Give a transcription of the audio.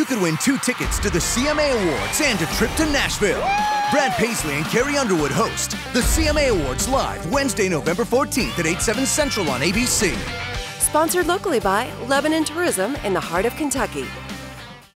could win 2 tickets to the CMA Awards and a trip to Nashville. Brad Paisley and Carrie Underwood host the CMA Awards live Wednesday, November 14th at 8, 7 Central on ABC. Sponsored locally by Lebanon Tourism in the heart of Kentucky.